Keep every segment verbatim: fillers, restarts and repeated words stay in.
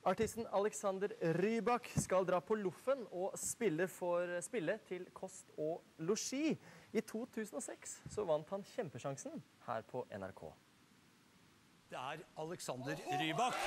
Artisten Alexander Rybak skal dra på Loffen og spille, for, spille til Kost og Losji. I to tusen og seks så vant han kjempesjansen her på N R K. Det er Alexander Rybak.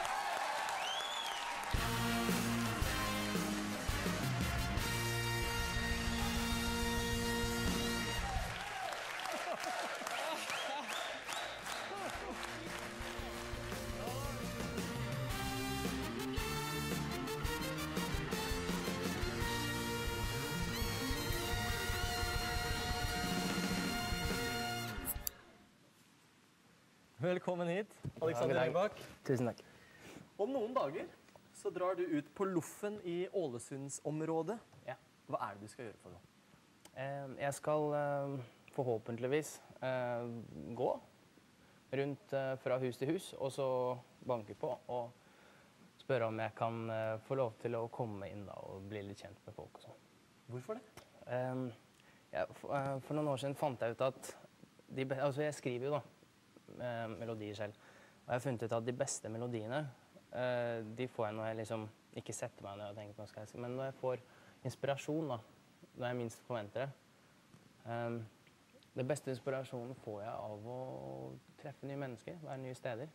Velkommen hit, Alexander Rybak. Tusen takk. Om noen dager så drar du ut på Loffen i Ålesundsområdet. Ja. Hva er det du skal gjøre for noe? Eh, jeg skal eh, forhåpentligvis eh, gå rundt eh, fra hus til hus, og så banke på og spørre om jeg kan eh, få lov til å komme inn da, og bli litt kjent med folk og sånn. Hvorfor det? Eh, ja, for, eh, for noen år siden fant jeg ut at de, altså jeg skriver jo da, melodier selv. Og jeg har funnet ut at de beste melodiene, uh, de får jeg når jeg liksom ikke setter meg ned og tenker på hva skal jeg si, men når jeg får inspirasjon da, når jeg minst forventer det. Um, det beste inspirasjonen får jeg av å treffe nye mennesker, være nye steder.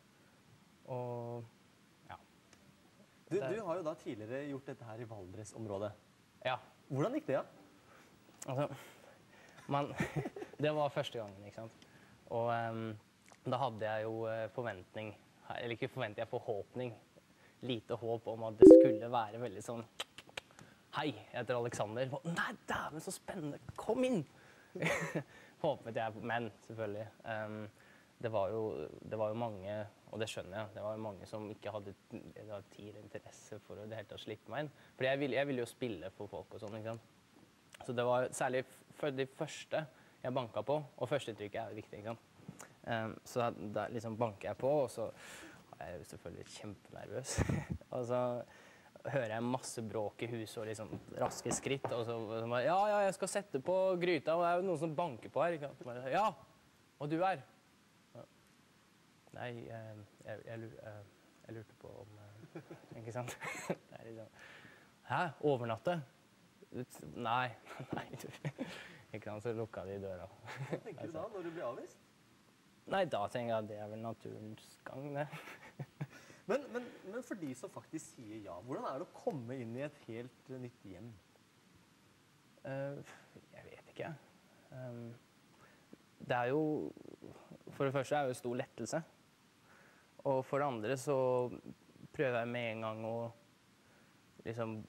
Og ja. Du, du har jo da tidligere gjort dette her i Valdres-området. Ja. Hvordan gikk det, ja? Altså, man, det var første gangen, ikke sant? Og um, da hadde jeg jo forventning, eller ikke forventning, jeg forhåpning, lite håp om at det skulle være veldig sånn, hei, jeg heter Alexander. Nei, dæven, så spennende, kom inn! Håpet jeg, men selvfølgelig. Um, det, var jo, det var jo mange, og det skjønner jeg, det var jo mange som ikke hadde tid eller interesse for å det hele tatt slippe meg inn. For jeg ville, jeg ville jo spille for folk og sånn, ikke sant? Så det var særlig for de første jeg banket på, og førsteinntrykket er jo viktig, ikke sant? Um, så da, da liksom banker jeg på, og så er jeg selvfølgelig kjempenervøs. Og så hører jeg masse bråk i huset og liksom raske skritt, og så, og så bare, ja, ja, jeg skal sette på gryta, og det er jo noen som banker på her. Ikke sant? Bare, ja, og du er? Ja. Nei, jeg, jeg, jeg, lurer, jeg lurte på om, ikke sant? Det er liksom, hæ, overnatte? Nei, nei, ikke sant, så lukket de døra. Hva tenker du da når du blir avvist? Nei, da tenker jeg at det er vel naturens gang, det. men, men, men for de som faktisk sier ja, hvordan er det å komme inn i et helt nytt hjem? Uh, jeg vet ikke. Um, det er jo, for det første er det jo stor lettelse. Og for det andre så prøver jeg med en gang å liksom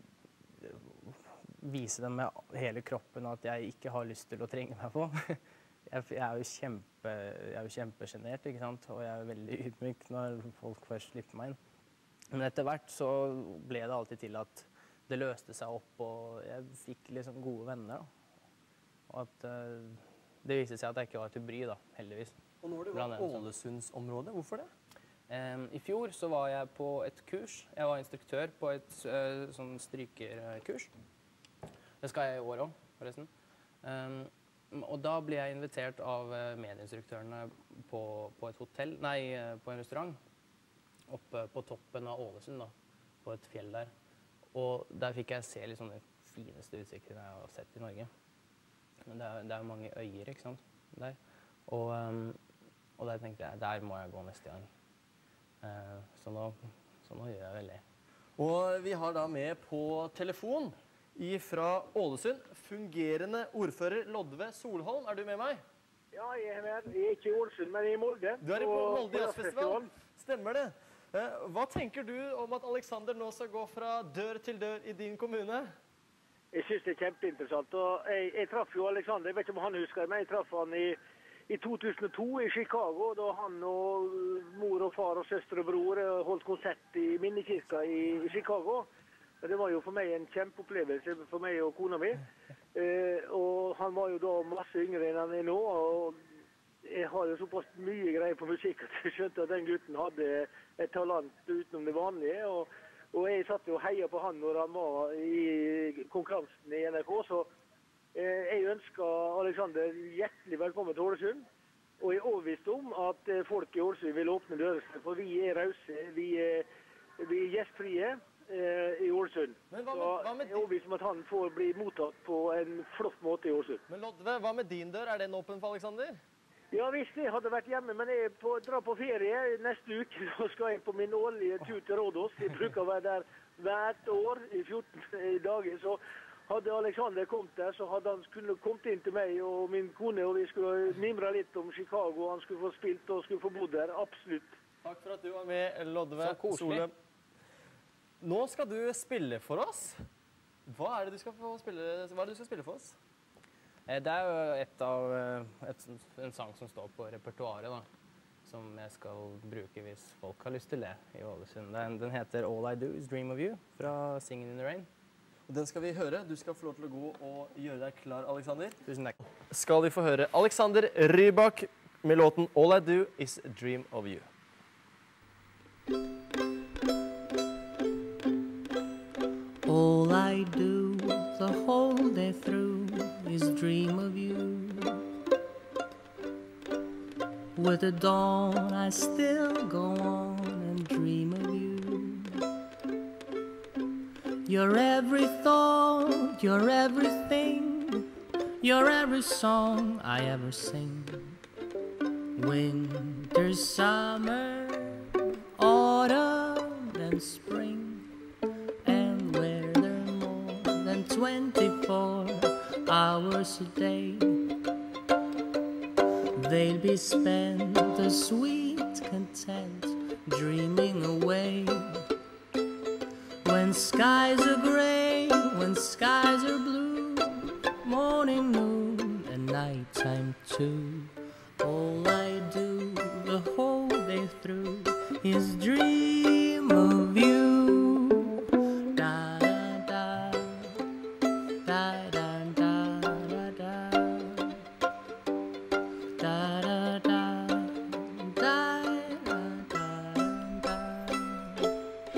vise dem med hele kroppen at jeg ikke har lyst til å trenge meg på. Jeg er jo kjempe, jeg er jo kjempegenert, ikke sant? Og jeg er veldig ydmyk når folk først slipper meg inn. Men etter hvert så ble det alltid til at det løste seg opp, og jeg fikk liksom gode venner. Da. Og at uh, det viste seg at jeg ikke var til bry, da, heldigvis. Og nå har du vært Ålesundsområdet, hvorfor det? Um, I fjor så var jeg på et kurs. Jeg var instruktør på et uh, sånn strykerkurs. Det skal jeg i år også, forresten. Um, Og da ble jeg invitert av medieinstruktørene på, på et hotell, nei, på en restaurant, oppe på toppen av Ålesund, da, på et fjell der. Og der fikk jeg se liksom de fineste utsiktene jeg har sett i Norge. Men det er, det er mange øyer, ikke sant, der. Og, um, og der tenkte jeg, der må jeg gå neste gang. Uh, så, nå, så nå gjør jeg vel det. Og vi har da med på telefon fra Ålesund, fungerende ordfører Lodve Solholm. Er du med meg? Ja, jeg er med. Jeg er ikke i Ålesund, men i Molde. Du er i Molde Jazzfestival. Stemmer det. Hva tenker du om at Alexander nå skal gå fra dør til dør i din kommune? Jeg synes det er kjempeinteressant. Og jeg, jeg traff jo Alexander, jeg vet ikke om han husker, men jeg traff han i, i to tusen og to i Chicago, da han og mor og far og søster og bror holdt konsert i minnekirka i, i Chicago. Det var jo for meg en kjempeopplevelse for meg og kona mi. Eh, og han var jo da masse yngre enn han er nå, og jeg har jo såpass mye greier på musikk at jeg skjønte at den gutten hadde et talent utenom det vanlige. Og, og jeg satt jo og heia på han når han var i konkurransen i N R K, så eh, jeg ønsker Alexander hjertelig velkommen til Ålesund. Og jeg er overbevist om at folk i Ålesund vil åpne dører, for vi er rause, vi er bli gjestfrie eh, i Ålesund. Men hva Så med- hva med jeg er overbevist om at han får bli mottatt på en flott måte i Ålesund. Men Lodve, hva med din dør? Er den åpen for Alexander? Ja visst, jeg hadde vært hjemme, men jeg er på, drar på ferie neste uke. Så skal jeg på min årlige tur til Rådås. Jeg bruker å være der hvert år i fjorten dager. Så hadde Alexander kommet der, så hadde han skulle kommet inn til meg og min kone, og vi skulle mimre litt om Chicago. Han skulle få spilt og skulle få bodd der. Absolutt. Takk for at du var med, Lodve Så koselig. Solem. Nå skal du spille for oss. Hva er det du skal få spille, hva er det du skal spille for oss? Eh, Det er jo et av, eh, et, en sang som står på repertoaret, da, som jeg skal bruke hvis folk har lyst til det i Ålesund. Den, den heter All I Do Is Dream of You fra Singing in the Rain. Og den skal vi høre. Du skal få lov til å gå og gjøre deg klar, Alexander. Tusen takk. Skal vi få høre Alexander Rybak med låten All I Do Is Dream of You. All I do the whole day through is dream of you. With the dawn I still go on and dream of you. You're every thought, you're everything, you're every song I ever sing. Winter, summer, autumn and spring. And where there are more than twenty-four hours a day, they'll be spent a sweet content dreaming away. When skies are gray, when skies are blue, morning, noon, and nighttime too. All I do the whole day through is dream of you. Da da da, da da da da da, da da da, da da da da.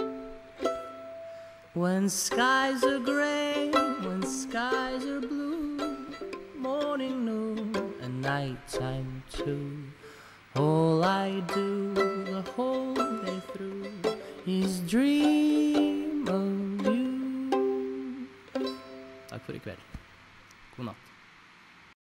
When skies are gray, when skies are blue, morning, noon, and nighttime too. All I do the whole day through is dream of you. Takk for i kveld.